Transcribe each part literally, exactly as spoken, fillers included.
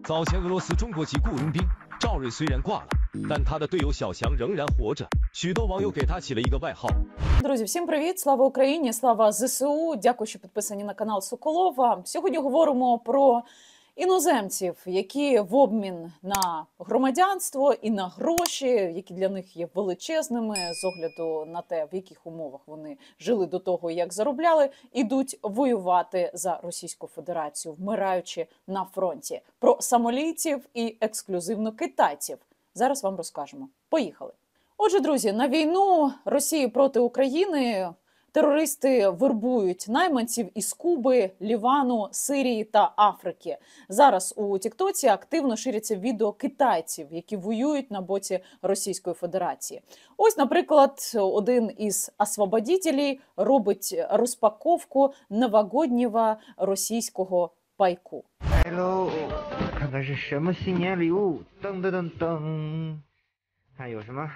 早前俄罗斯中国籍雇佣兵赵瑞虽然挂了，但他的队友小翔仍然活着。许多网友给他起了一个外号。 Друзі, всім привіт! Слава Україні! Слава ЗСУ! Дякую, що підписані на канал Соколова. Сьогодні говоримо про іноземців, які в обмін на громадянство і на гроші, які для них є величезними з огляду на те, в яких умовах вони жили до того, як заробляли, ідуть воювати за Російську Федерацію, вмираючи на фронті. Про сомалійців і ексклюзивно китайців. Зараз вам розкажемо. Поїхали! Отже, друзі, на війну Росії проти України терористи вербують найманців із Куби, Лівану, Сирії та Африки. Зараз у Тіктоці активно ширяться відео китайців, які воюють на боці Російської Федерації. Ось, наприклад, один із освободителей робить розпаковку новогоднього російського пайку. Hello， 看看是什么新年礼物？噔噔噔噔，看有什么？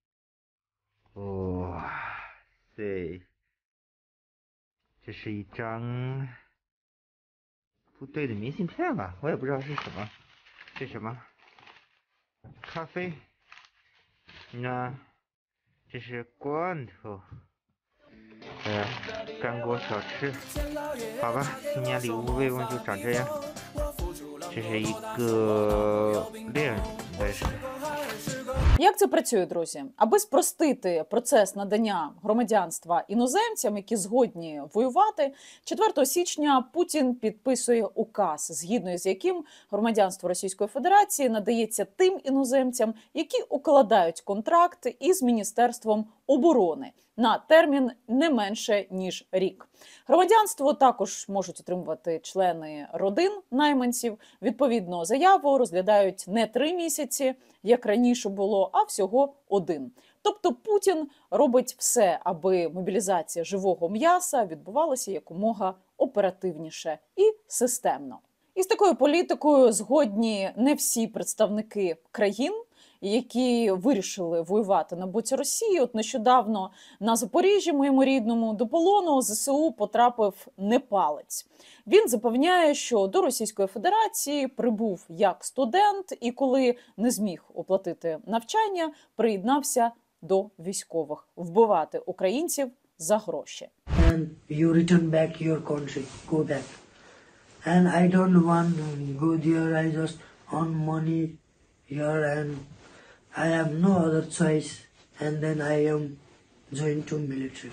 哇塞，这是一张部队的明信片吧？我也不知道是什么，这是什么？咖啡？那这是罐头，呃，干锅小吃。好吧，新年礼物慰问就长这样。这是一个链，应该是。 Як це працює, друзі? Аби спростити процес надання громадянства іноземцям, які згодні воювати, четвертого січня Путін підписує указ, згідно з яким громадянство Російської Федерації надається тим іноземцям, які укладають контракт із Міністерством оборони на термін не менше, ніж рік. Громадянство також можуть отримувати члени родин найманців. Відповідно, заяву розглядають не три місяці, як раніше було, а всього один. Тобто Путін робить все, аби мобілізація живого м'яса відбувалася якомога оперативніше і системно. І з такою політикою згодні не всі представники країн, які вирішили воювати на боці Росії. От нещодавно на Запоріжжі, моєму рідному, до полону ЗСУ потрапив непалець. Він запевняє, що до Російської Федерації прибув як студент і коли не зміг оплатити навчання, приєднався до військових вбивати українців за гроші. And you return back your country, go back. And I don't want to go there, I just earn money here and I have no other choice, and then I am joined to military.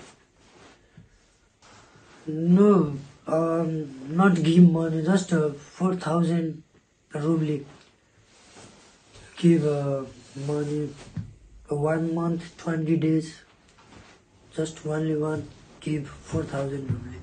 No, um, not give money, just uh, four thousand rubli. Give uh, money one month, twenty days, just only one, give four thousand rubli.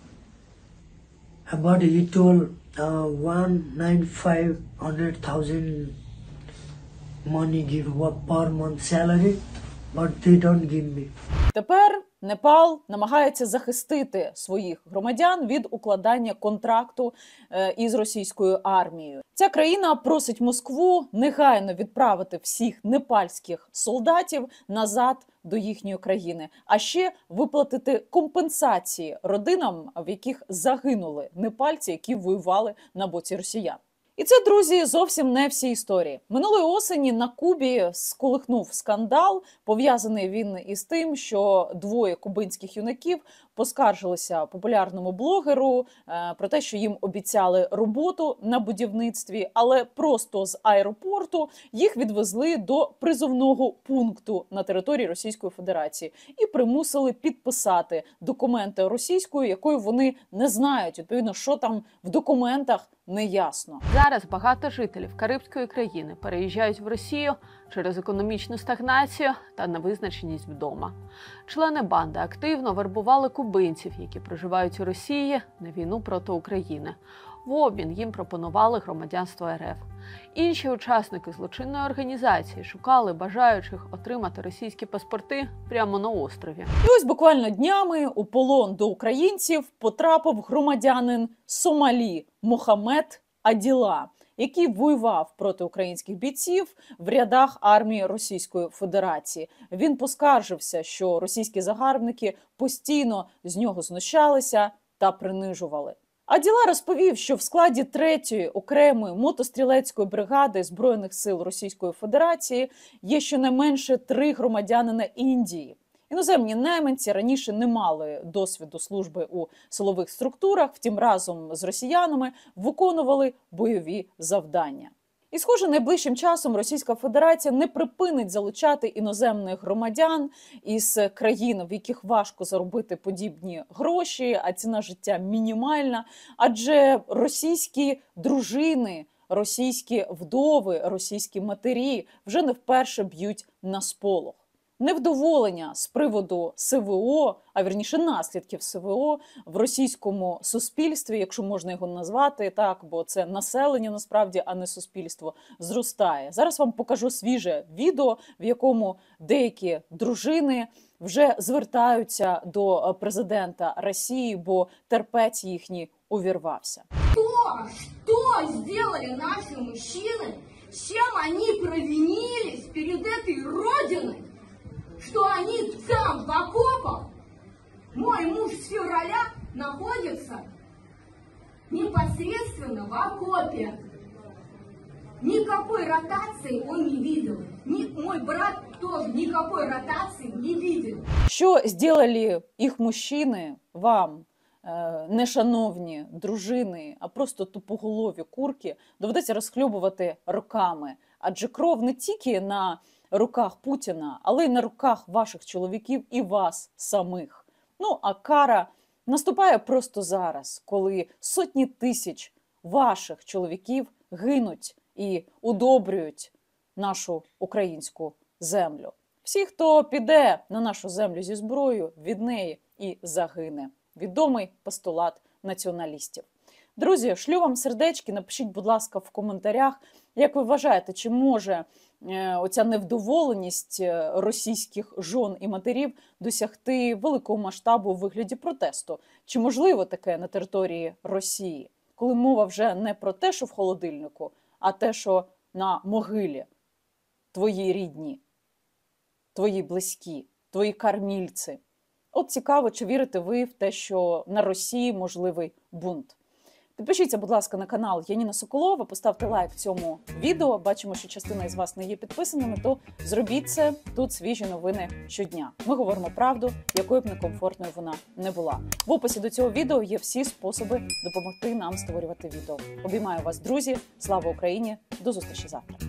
But he told uh, one nine five hundred thousand money give per month salary, but they don't give me. Тепер Непал намагається захистити своїх громадян від укладання контракту із російською армією. Ця країна просить Москву негайно відправити всіх непальських солдатів назад до їхньої країни, а ще виплатити компенсації родинам, в яких загинули непальці, які воювали на боці росіян. І це, друзі, зовсім не всі історії. Минулої осені на Кубі сколихнув скандал, пов'язаний він із тим, що двоє кубинських юнаків поскаржилися популярному блогеру е, про те, що їм обіцяли роботу на будівництві, але просто з аеропорту їх відвезли до призовного пункту на території Російської Федерації і примусили підписати документи російською, якою вони не знають. Відповідно, що там в документах, не ясно. Зараз багато жителів Карибської країни переїжджають в Росію через економічну стагнацію та невизначеність вдома. Члени банди активно вербували кубинців, які проживають у Росії, на війну проти України. В обмін їм пропонували громадянство РФ. Інші учасники злочинної організації шукали бажаючих отримати російські паспорти прямо на острові. І ось буквально днями у полон до українців потрапив громадянин Сомалі Мохамед Аділа, який воював проти українських бійців в рядах армії Російської Федерації. Він поскаржився, що російські загарбники постійно з нього знущалися та принижували. Аділа розповів, що в складі третьої окремої мотострілецької бригади Збройних сил Російської Федерації є щонайменше три громадянина Індії. Іноземні найманці раніше не мали досвіду служби у силових структурах, втім разом з росіянами виконували бойові завдання. І, схоже, найближчим часом Російська Федерація не припинить залучати іноземних громадян із країн, в яких важко заробити подібні гроші, а ціна життя мінімальна. Адже російські дружини, російські вдови, російські матері вже не вперше б'ють на сполох. Невдоволення з приводу СВО, а вірніше наслідків СВО в російському суспільстві, якщо можна його назвати так, бо це населення насправді, а не суспільство, зростає. Зараз вам покажу свіже відео, в якому деякі дружини вже звертаються до президента Росії, бо терпець їхній увірвався. Что? Что сделали наши мужчины? Чем они провинились перед этой родиной? Что они там, в окопах? Мой муж с февраля находится непосредственно в окопе. Никакой ротации он не видел. Ни, мой брат тоже никакой ротации не видел. Що зробили їх мужчини вам, нешановні дружини, а просто тупоголові курки, доведеться розхльобувати роками. Адже кров не тільки на руках Путіна, але й на руках ваших чоловіків і вас самих. Ну, а кара наступає просто зараз, коли сотні тисяч ваших чоловіків гинуть і удобрюють нашу українську землю. Всі, хто піде на нашу землю зі зброєю, від неї і загине. Відомий постулат націоналістів. Друзі, шлю вам сердечки, напишіть, будь ласка, в коментарях, як ви вважаєте, чи може е, оця невдоволеність російських жон і матерів досягти великого масштабу у вигляді протесту? Чи можливо таке на території Росії, коли мова вже не про те, що в холодильнику, а те, що на могилі твої рідні, твої близькі, твої кормільці? От цікаво, чи вірите ви в те, що на Росії можливий бунт. Підпишіться, будь ласка, на канал Яніна Соколова, поставте лайк цьому відео. Бачимо, що частина із вас не є підписаними, то зробіть це. Тут свіжі новини щодня. Ми говоримо правду, якою б некомфортною вона не була. В описі до цього відео є всі способи допомогти нам створювати відео. Обіймаю вас, друзі. Слава Україні! До зустрічі завтра.